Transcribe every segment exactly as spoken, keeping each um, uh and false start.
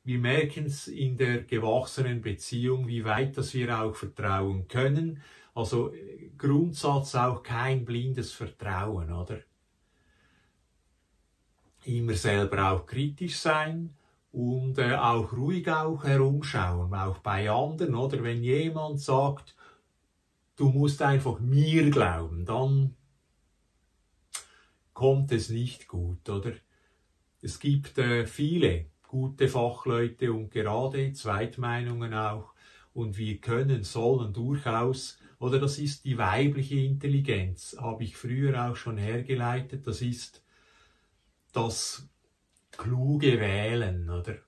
wir merken es in der gewachsenen Beziehung, wie weit dass wir auch vertrauen können. Also Grundsatz auch kein blindes Vertrauen, oder? Immer selber auch kritisch sein und äh, auch ruhig auch herumschauen, auch bei anderen, oder? Wenn jemand sagt, du musst einfach mir glauben, dann kommt es nicht gut, oder? Es gibt äh, viele gute Fachleute und gerade Zweitmeinungen auch und wir können, sollen durchaus, oder das ist die weibliche Intelligenz, habe ich früher auch schon hergeleitet, das ist das kluge Wählen, oder?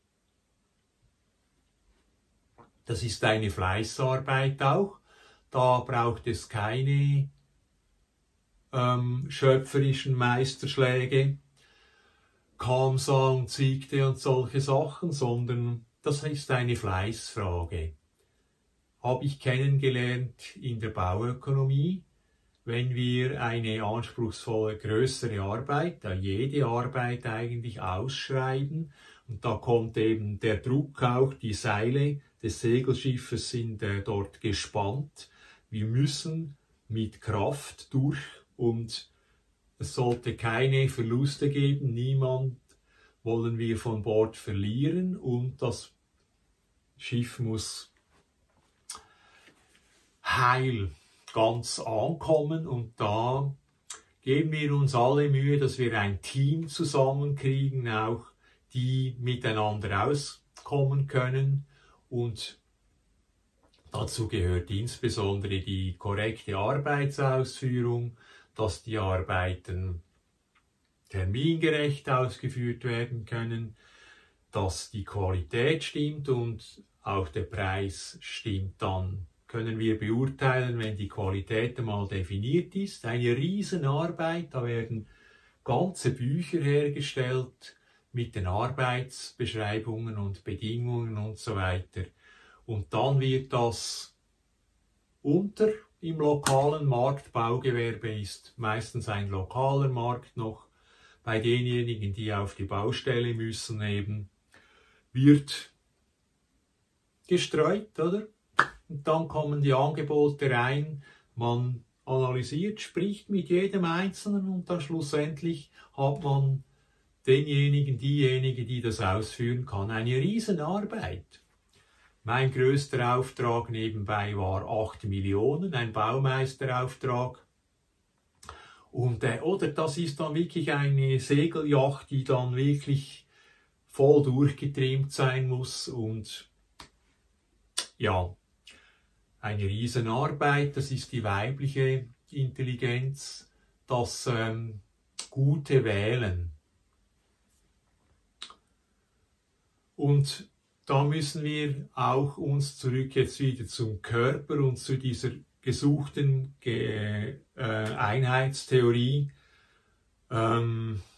Das ist eine Fleißarbeit auch, da braucht es keine ähm, schöpferischen Meisterschläge, Kamsa und Siegte und solche Sachen, sondern das ist eine Fleißfrage. Habe ich kennengelernt in der Bauökonomie, wenn wir eine anspruchsvolle, größere Arbeit, da jede Arbeit eigentlich ausschreiben, und da kommt eben der Druck auch, die Seile des Segelschiffes sind äh, dort gespannt. Wir müssen mit Kraft durch und es sollte keine Verluste geben, niemand wollen wir von Bord verlieren und das Schiff muss heil ganz ankommen und da geben wir uns alle Mühe, dass wir ein Team zusammenkriegen, auch die miteinander auskommen können und dazu gehört insbesondere die korrekte Arbeitsausführung, dass die Arbeiten termingerecht ausgeführt werden können, dass die Qualität stimmt und auch der Preis stimmt. Dann können wir beurteilen, wenn die Qualität einmal definiert ist. Eine Riesenarbeit, da werden ganze Bücher hergestellt mit den Arbeitsbeschreibungen und Bedingungen und so weiter. Und dann wird das unter im lokalen Markt, Baugewerbe ist meistens ein lokaler Markt noch, bei denjenigen, die auf die Baustelle müssen eben, wird gestreut, oder? Und dann kommen die Angebote rein, man analysiert, spricht mit jedem Einzelnen und dann schlussendlich hat man denjenigen, diejenige, die das ausführen kann. Eine Riesenarbeit. Mein größter Auftrag nebenbei war acht Millionen, ein Baumeisterauftrag. Und, äh, oder das ist dann wirklich eine Segelyacht, die dann wirklich voll durchgetrimmt sein muss. Und ja, eine Riesenarbeit, das ist die weibliche Intelligenz, das ähm, gute Wählen. Und da müssen wir auch uns zurück jetzt wieder zum Körper und zu dieser gesuchten Ge äh, Einheitstheorie. Ähm,